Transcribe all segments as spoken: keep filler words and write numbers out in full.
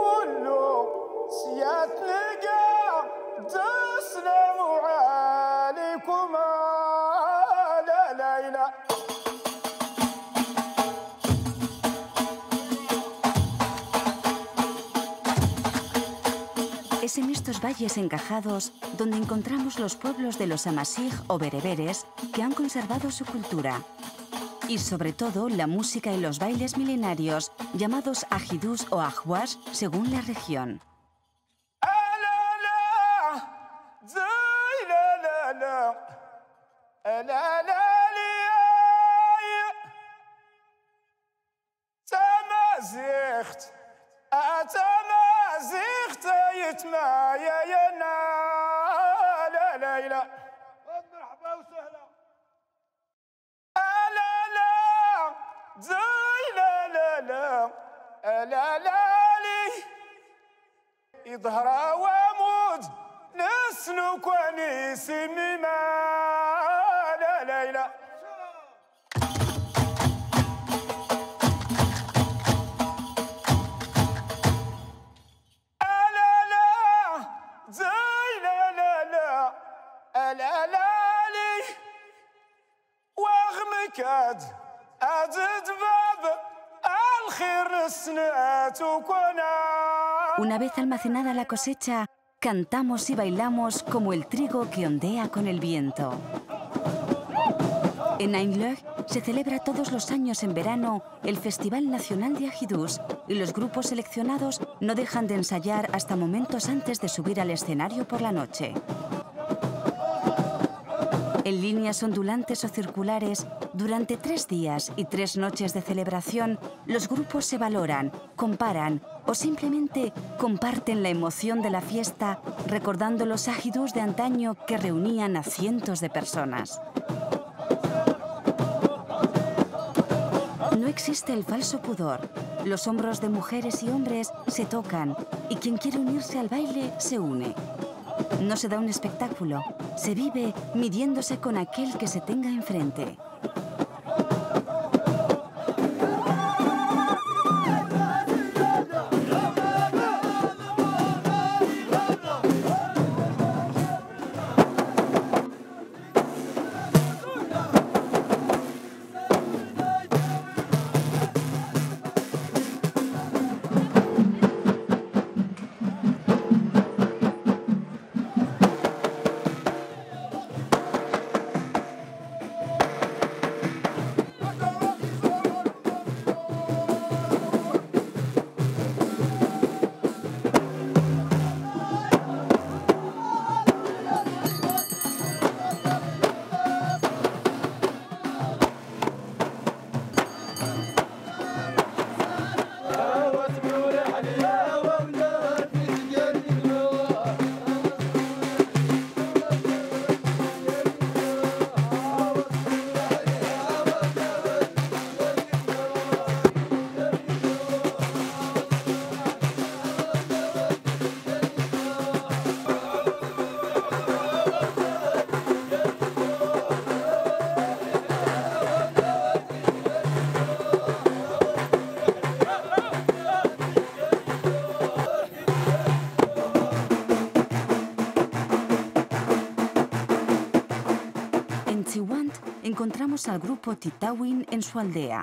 كله سيات لقى تسلم عليكم لا لا لا. Es en estos valles encajados donde encontramos los pueblos de los amasij o bereberes que han conservado su cultura. Y sobre todo la música y los bailes milenarios llamados ajidús o ahwash según la región. ما يا ينا لا لا لا مرحبا وسهلا لا لا زي لا لا لا لا لا لي يظهر وامود نسلك ونسم ما لا لا لا. كاد أزد باب الخير سنات وكنا. Una vez almacenada la cosecha, cantamos y bailamos como el trigo que ondea con el viento. En Ainlög se celebra todos los años en verano el Festival Nacional de Ajidús y los grupos seleccionados no dejan de ensayar hasta momentos antes de subir al escenario por la noche. En líneas ondulantes o circulares, durante tres días y tres noches de celebración, los grupos se valoran, comparan o simplemente comparten la emoción de la fiesta, recordando los ajidús de antaño que reunían a cientos de personas. No existe el falso pudor. Los hombros de mujeres y hombres se tocan y quien quiere unirse al baile se une. No se da un espectáculo, se vive midiéndose con aquel que se tenga enfrente. Encontramos al grupo Titawin en su aldea.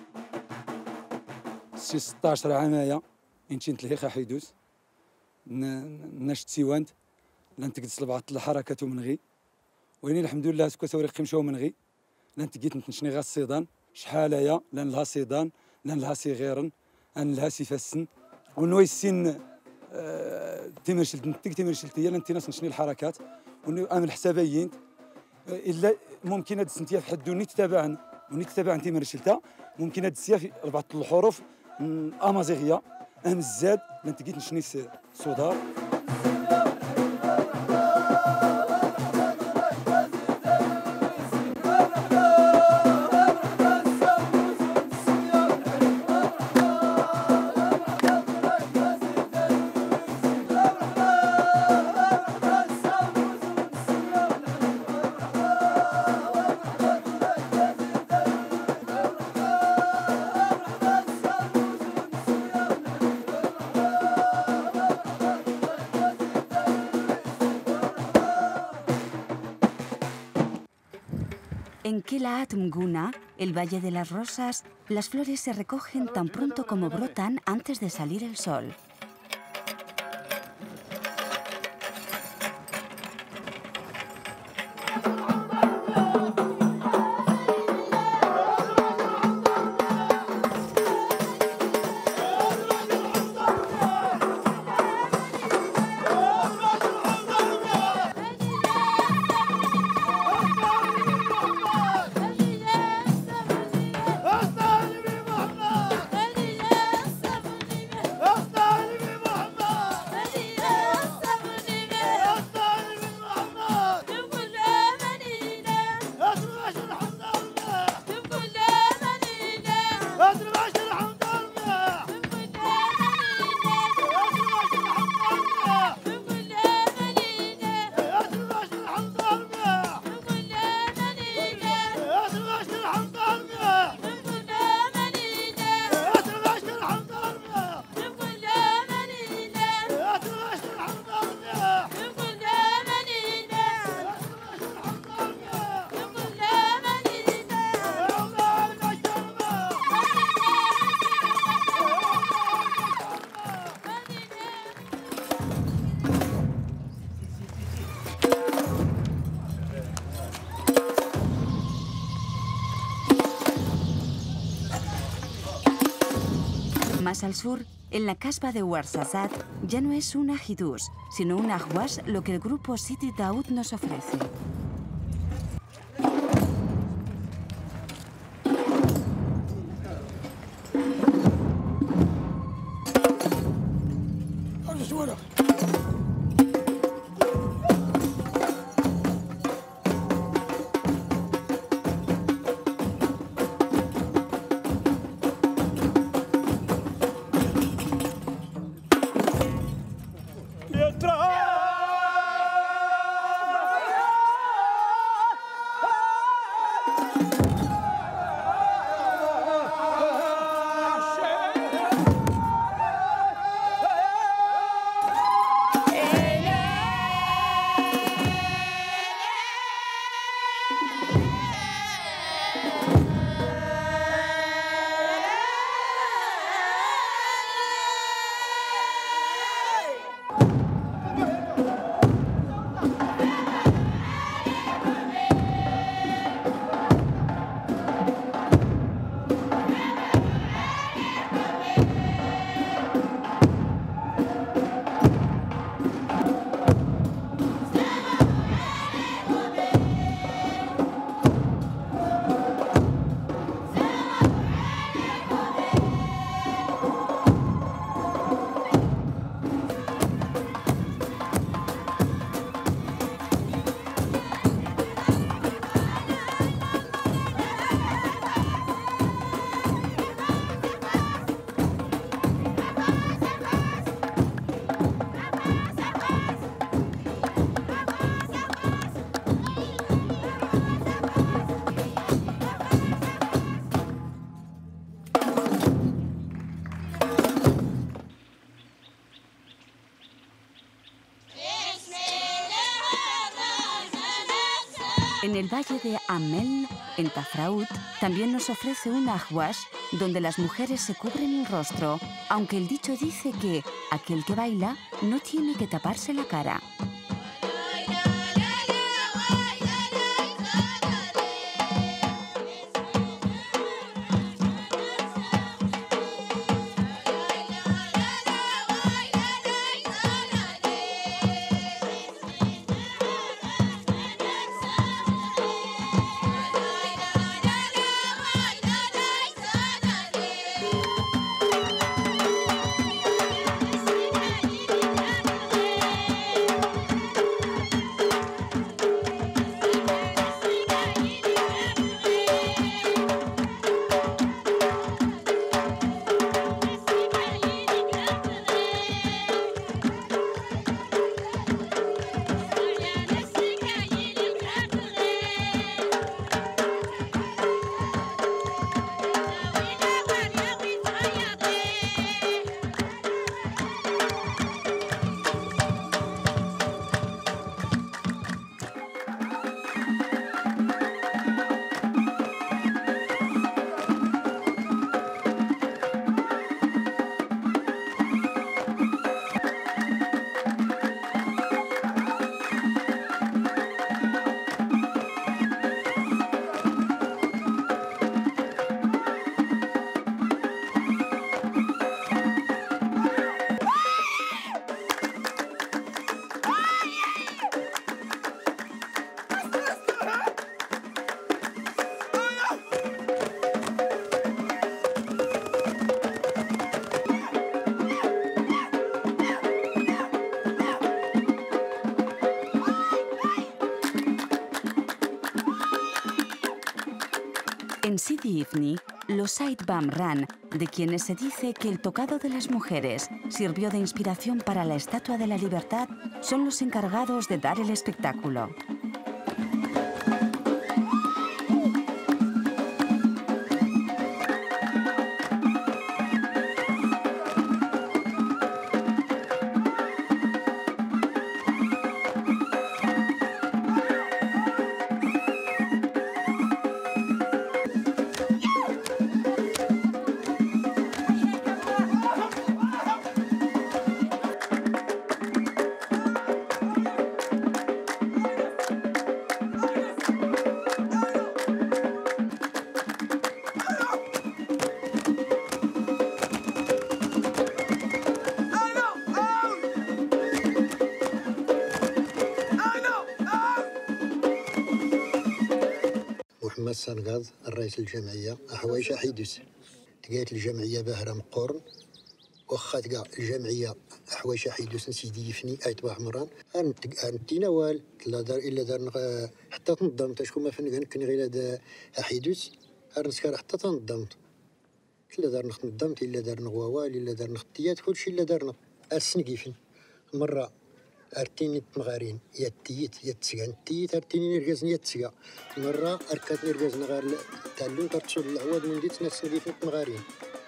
ستة عشر عامايا انتين تلهيخا حيدوس ناش تسيوانت لان تقدس لبعض الحركات ومنغي ويني الحمد لله سكو سوري قمشو منغي لان تقيت نتنشني غا الصيدان شحالايا لان لها صيدان لان لها صغيرن ان لها سيفسن ونوي السن آه تيمرشلت نتك تيمرشلتيا لان تيناس نشني الحركات ونو امل حسابيين الا ممكن هاد السنتيا في حد ونيت تابعن ونيت تابعن تيمر شلتا ممكن هاد السيا في بعض الحروف امازيغيه ام الزاد لان تقيت نشني صدار. En Kilaat Mguna, el Valle de las Rosas, las flores se recogen tan pronto como brotan antes de salir el sol. Más al sur, en la casba de Ouarzazate, ya no es un ajidús, sino un ahwash lo que el grupo Sidi Daoud nos ofrece. En el valle de Amel, en Tafraout, también nos ofrece un ahwash donde las mujeres se cubren el rostro, aunque el dicho dice que aquel que baila no tiene que taparse la cara. En Sidi Ifni, los Said Bamran, de quienes se dice que el tocado de las mujeres sirvió de inspiración para la Estatua de la Libertad, son los encargados de dar el espectáculo. محمد سنغاض الرئيس الجمعية أحوايش حيدوس تقالت الجمعية باهرة مقورن واخا تقع الجمعية أحوايش حيدوس سيدي يفني آيت عمران أنتينا وال لا دار إلا دار حتى تنظمت شكون ما فين كان غير هذا حيدوس أرنسكار حتى تنظمت إلا دار نظمت إلا دار نغواوال إلا دار نختيات كلشي إلا دارنا السنقيفن مرة أرتيني تمغارين يا تيت يا تسقى تيت أرتيني نرجزني يا تسقى مرة أركات نرجزنا غير تعلم ترتشل العواد من ديت ناس نقيف تمغارين.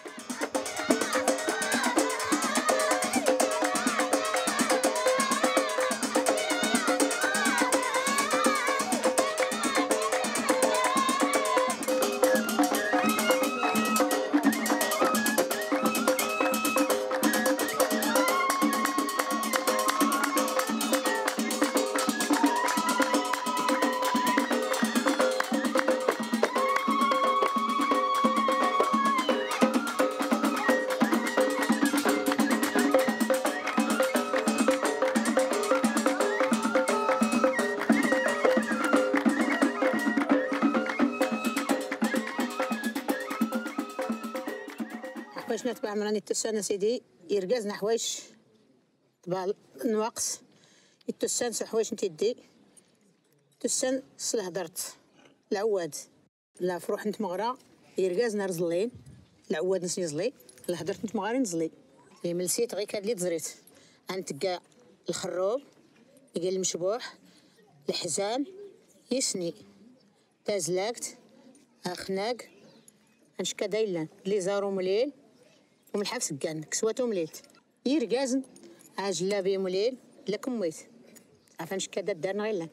حوايش نتبع مراني التسان سيدي يرقزنا حوايش تبع نواقص التسان حوايش نتيدي تسان صله هدرت العواد لا فروح نت مغرا يرقزنا رزلين العواد نسني زلي لا هدرت نت مغاري نزلي ملسيت غير كاد لي تزريت انتقا الخروب يقال المشبوح الحزام يسني تازلاكت اخناق انشكا دايلان لي زارو مليل ومن الحبس كان كسواتو مليلت يرقازن عاجلابي مليل لكم ويت عفان شكا دارنا غيلان.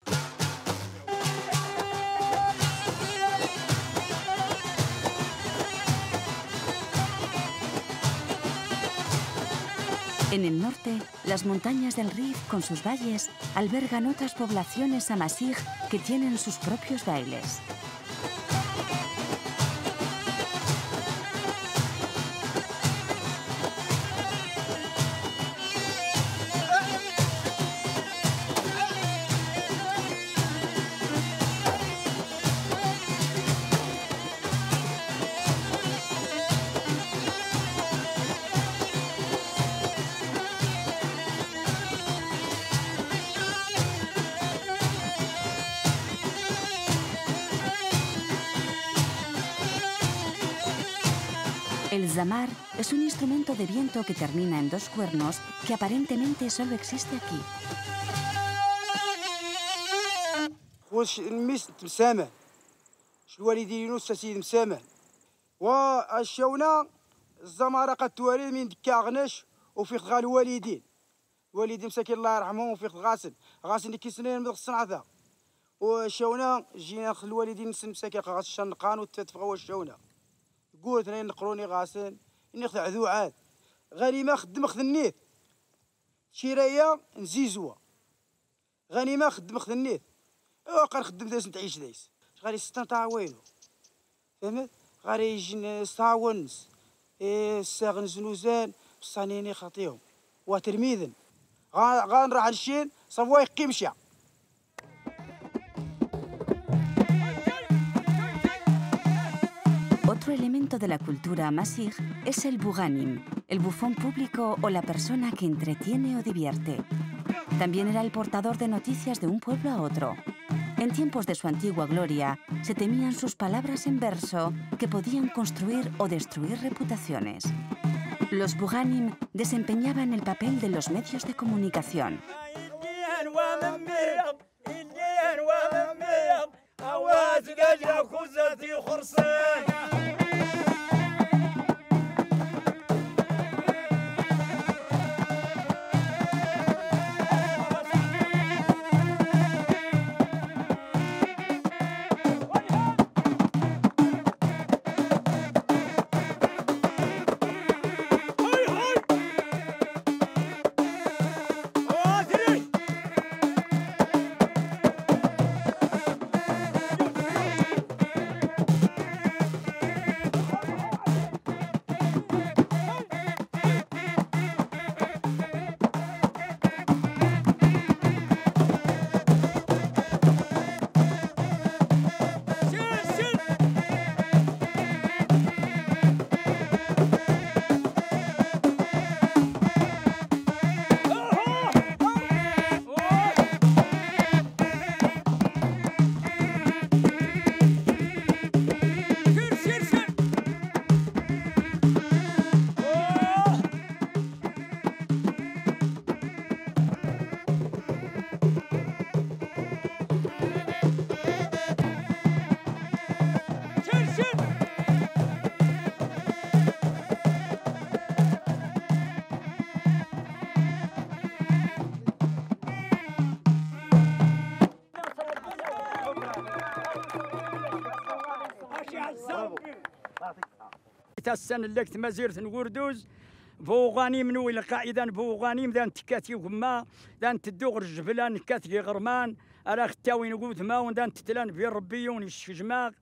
En el norte, las montañas del Rif con sus valles albergan otras poblaciones amasij que tienen sus propios bailes. El zamar es un instrumento de viento que termina en dos cuernos que aparentemente solo existe aquí. واش الميس مسامح الوالدين يونس سيد مسامح والشونه الزماره قد توالي من دكا غنش وفي غا الوالدين الوالدين مساكين الله يرحمهم وفي غاسل غاسل اللي كيسنين من الصنعه والشونه جينا ناخذ الوالدين مساكين غاسل الشنقان وتتفغوا الشونه قلت انا نقروني غاسل اني خذ عذو عاد غاني ما خدم خذنيت شيرايا نزيزوا غاني ما خدم خذنيت وقا نخدم داس نتعيش دايس غادي ستنطع وينو فهمت غادي يجي نستعاونس إيه الساغن زنوزان بصانيني خاطيهم وترميذن غنروح للشين صفوا يقيمشا. Otro elemento de la cultura amasij es el buganim, el bufón público o la persona que entretiene o divierte. También era el portador de noticias de un pueblo a otro. En tiempos de su antigua gloria, se temían sus palabras en verso que podían construir o destruir reputaciones. Los Buganim desempeñaban el papel de los medios de comunicación. السنة اللي كنت مزيرة نوردوز بوغاني منو إلى قاعدة بوغاني مدان تكاتي وما دان تدوغ الجبلان كاتي غرمان أرا ختاوي نقول ما ودان تتلان في ربيون الشجماغ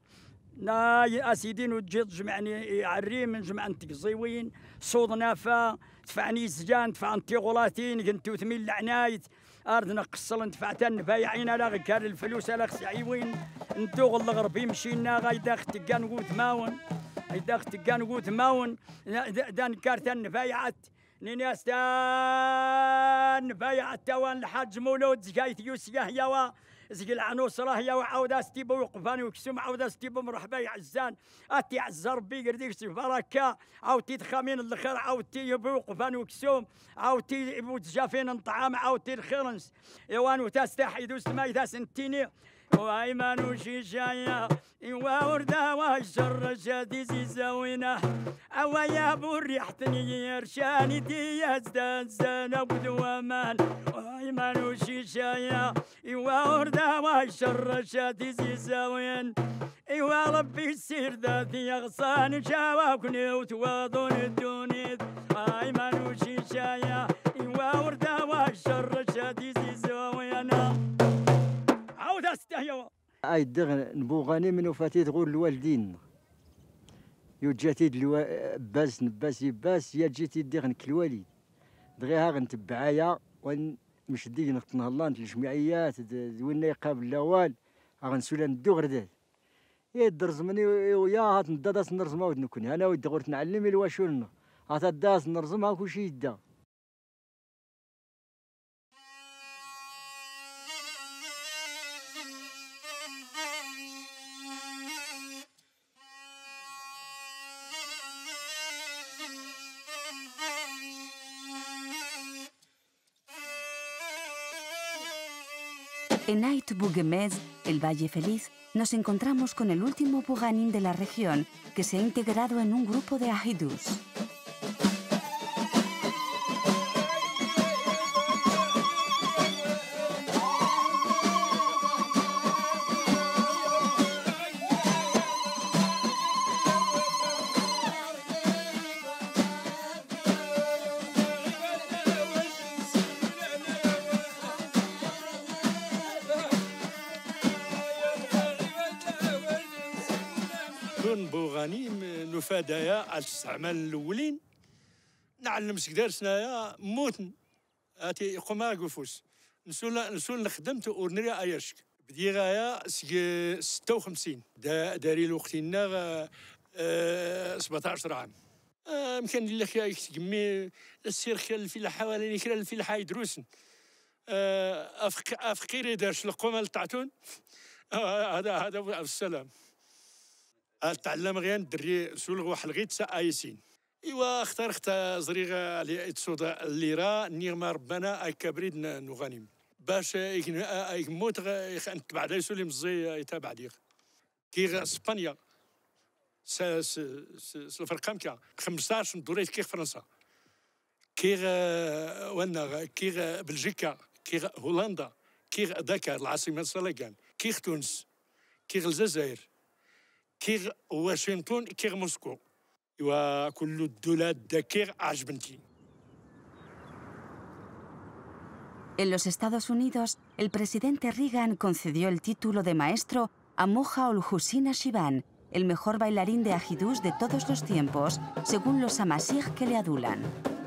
نا أسيدين وجيت جمعني عريم من جمع تقزيوين صوت نافا دفعني سجان دفع انتيغولاتين كنتو ثمين لعنايت أردنا قصل دفعتن بايعين على غكار الفلوس على خسعيوين ندوغ الغربي مشينا غايدا ختقان وقوت ماون غايدا ختقان وقوت ماون دان كارتن بايعت نيناس دان بايعت توان الحاج مولود زكايت يوسيا هيوا زي العنوس راه يا وعاودا ستيبو وقفاني وكسوم عاودا ستيبو مرحبا يا عزان اتي عز ربي قرديك بركه عاودتي تخامين الخير عاودتي يبو وقفاني وكسوم عاودتي يبو تجافين الطعام عاودتي الخيرنس ايوان وتستحي دوس ما يداس انتيني وايمان وشيشايا ايوا وردا والشر شادي زاوينا اوا يا بو ريحتني يرشاني دي يزداد زانا بدوامان وايمان وشيشايا ايوا وردا والشر شادي زاوين ايوا ربي السير ذاتي غصان شاوكني وتواضون الدونيت ايمان وشيشايا ايوا وردا والشر شادي زاوين اي دغ نبوغاني منو فاتي تقول الوالدين يو جاتي دلو باس نباس يباس يا جيتي دغ كالوالد دغيها غنتبعايا ونمشدي نتنهلا الجمعيات وين يقابل الاوال غنسولا ندو غرداد يا درزمني ويا هات نداس نرزم ود نكون انا ود غورت نعلم الواشولنا هات داس نرزمها كلشي يدا En Ait Bugemez, el Valle Feliz, nos encontramos con el último Buganim de la región que se ha integrado en un grupo de Ahidus. كون بوغانيم نفادايا على الاستعمال الاولين نعلم سكدار سنايا موتن اتي يقوما قفوس نسول نسول نخدمت ورنري اياشك بدي غايا ستة وخمسين دا داري الوقتنا أه سبعطاش عام يمكن أه لك يكتمي السير خيال في حوالي كرا في الحي دروسن أه افكيري دارش القمال تاعتون هذا هذا السلام. تعلم غير ندري سول واحد الغيت سا ايسين. ايوا اختار اخت زريغ على تصود الليره نيغما ربنا اي كبريد نغنم باش يموت نتبع داي سولي مزي يتابع ديك كي اسبانيا س س س الفرقه مكا خمسطاش دوريت كي فرنسا كي وانا كي بلجيكا كي هولندا كي داكار العاصمه سلاكان كي تونس كي الجزائر كي واشنطن كي موسكو. ايوا كل الدولات داكير عجبنتي. En los Estados Unidos, el presidente Reagan concedió el título de maestro a Moja ol Hussein Shiban, el mejor bailarín de Ajidush de todos los tiempos, según los amasig que le adulan.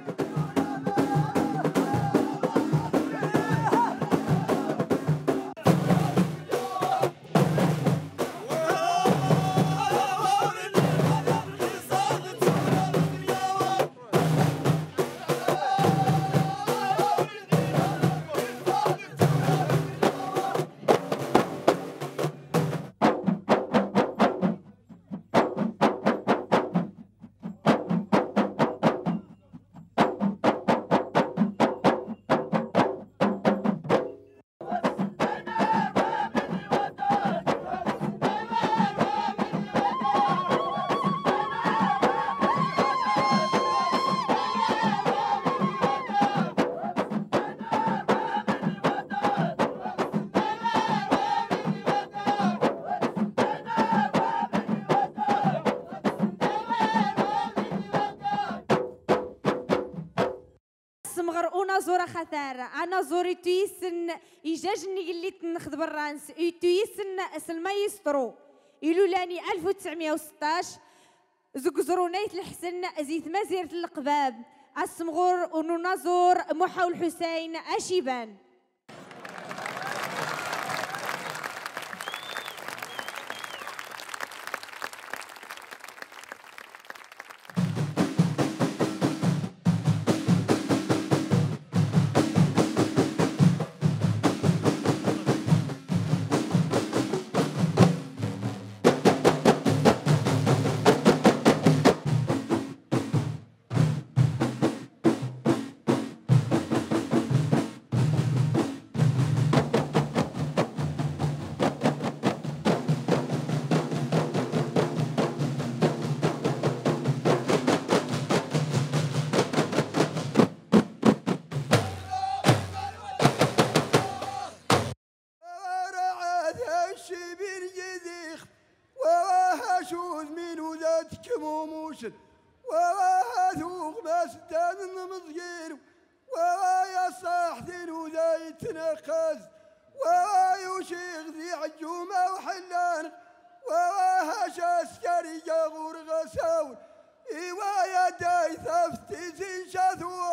زورا خثار انا زوري تويسن يجاجني اللي تنخذ بالرانس تويسن سلمايسترو يلولاني ألف وتسعمائة وستة عشر زوج زرونيت الحسن زيت مزيرة القباب السمغور وننازور محاول حسين اشيبان. وهذوق ما سدان المزقير ويا صاحدين وذا يتنقز ويشيخ ذي عجومة وحلان وهاش عسكري غور غساون إيوا يا داي ثفتي زين شاثور